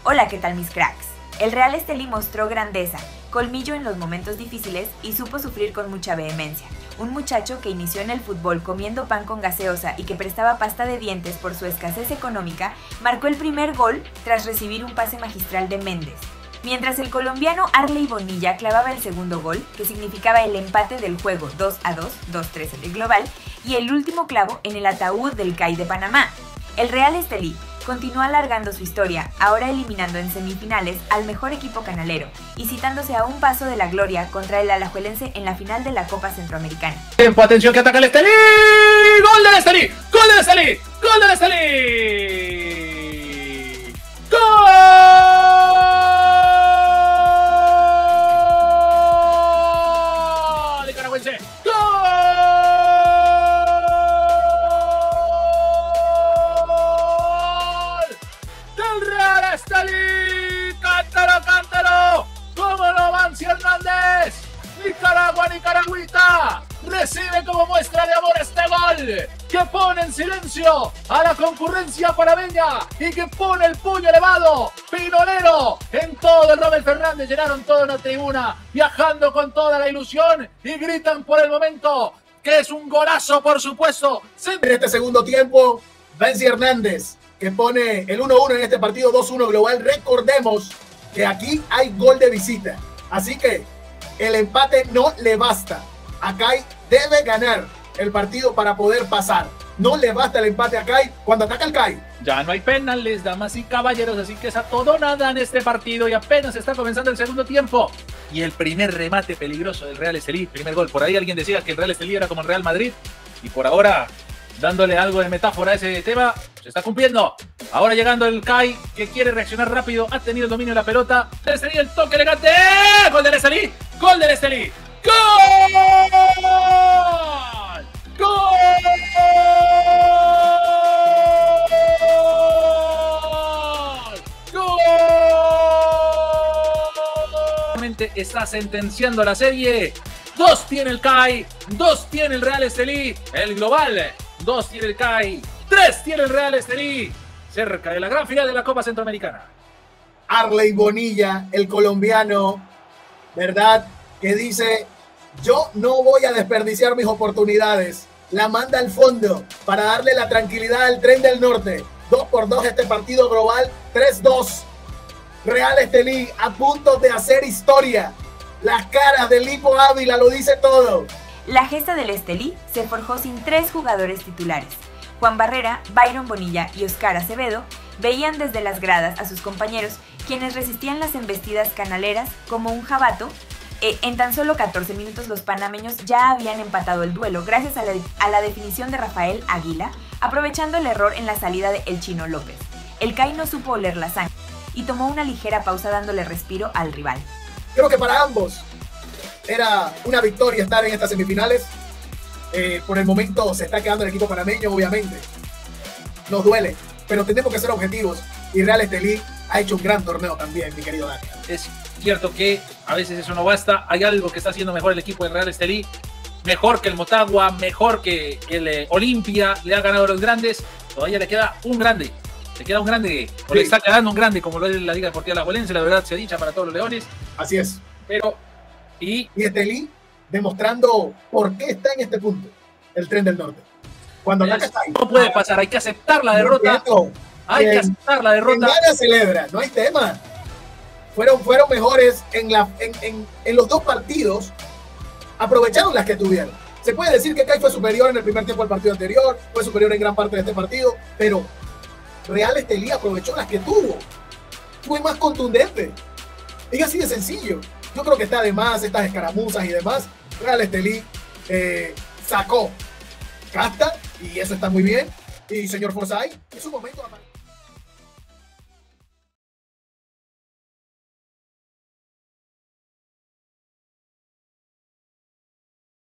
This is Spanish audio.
Hola, ¿qué tal mis cracks? El Real Estelí mostró grandeza, colmillo en los momentos difíciles y supo sufrir con mucha vehemencia. Un muchacho que inició en el fútbol comiendo pan con gaseosa y que prestaba pasta de dientes por su escasez económica, marcó el primer gol tras recibir un pase magistral de Méndez. Mientras el colombiano Arley Bonilla clavaba el segundo gol, que significaba el empate del juego 2-2, 2-3 en el global, y el último clavo en el ataúd del CAI de Panamá. El Real Estelí continúa alargando su historia, ahora eliminando en semifinales al mejor equipo canalero y citándose a un paso de la gloria contra el alajuelense en la final de la Copa Centroamericana. Tiempo, atención que ataca el Estelí. ¡Gol del Estelí! ¡Gol del Estelí! ¡Gol del Estelí! ¡Gol! Nicaragüense. Estelí, cántalo, cántalo, ¿cómo no van Hernández? Nicaragua, nicaragüita, recibe como muestra de amor este gol, que pone en silencio a la concurrencia panameña y que pone el puño elevado, pinolero, en todo el Rommel Fernández, llenaron toda una tribuna, viajando con toda la ilusión y gritan por el momento que es un golazo, por supuesto. En este segundo tiempo, Benzi Hernández, que pone el 1-1 en este partido, 2-1 global. Recordemos que aquí hay gol de visita, así que el empate no le basta. Acai debe ganar el partido para poder pasar. No le basta el empate a Acai cuando ataca el CAI. Ya no hay penales, damas y caballeros, así que es a todo nada en este partido y apenas está comenzando el segundo tiempo. Y el primer remate peligroso del Real Estelí, primer gol. Por ahí alguien decía que el Real Estelí era como el Real Madrid y por ahora, dándole algo de metáfora a ese tema, se está cumpliendo. Ahora llegando el CAI, que quiere reaccionar rápido, ha tenido el dominio de la pelota. El Estelí, el toque elegante. ¡Gol del Estelí! ¡Gol del Estelí! ¡Gol! ¡Gol! ¡Gol! Está sentenciando la serie. 2 tiene el CAI, 2 tiene el Real Estelí, el global. 2 tiene el CAI, 3 tiene el Real Estelí, cerca de la gran final de la Copa Centroamericana. Arley Bonilla, el colombiano, ¿verdad? Que dice, yo no voy a desperdiciar mis oportunidades. La manda al fondo para darle la tranquilidad al Tren del Norte. 2-2 este partido global, 3-2. Real Estelí a punto de hacer historia. Las caras de Lipo Ávila lo dice todo. La gesta del Estelí se forjó sin 3 jugadores titulares. Juan Barrera, Byron Bonilla y Oscar Acevedo veían desde las gradas a sus compañeros, quienes resistían las embestidas canaleras como un jabato. En tan solo 14 minutos los panameños ya habían empatado el duelo gracias a la definición de Rafael Águila, aprovechando el error en la salida de El Chino López. El CAI no supo oler la sangre y tomó una ligera pausa dándole respiro al rival. Creo que para ambos era una victoria estar en estas semifinales. Por el momento se está quedando el equipo panameño, obviamente. Nos duele, pero tenemos que ser objetivos. Y Real Estelí ha hecho un gran torneo también, mi querido Dani. Es cierto que a veces eso no basta. Hay algo que está haciendo mejor el equipo del Real Estelí. Mejor que el Motagua, mejor que el Olimpia. Le ha ganado a los grandes. Todavía le queda un grande. Le queda un grande, o sí, le está quedando un grande, como lo es la Liga Deportiva Alajuelense, la verdad se dicha para todos los leones. Así es. Pero, y Estelí demostrando por qué está en este punto el Tren del Norte. Cuando no puede pasar, hay que aceptar la derrota. Hay que aceptar la derrota. Quien gana celebra, no hay tema. Fueron mejores en los 2 partidos, aprovecharon las que tuvieron. Se puede decir que CAI fue superior en el primer tiempo al partido anterior, fue superior en gran parte de este partido, pero Real Estelí aprovechó las que tuvo. Fue más contundente. Es así de sencillo. Yo creo que está de más estas escaramuzas y demás. Real Estelí sacó casta y eso está muy bien. Y señor Forsyth, es un momento...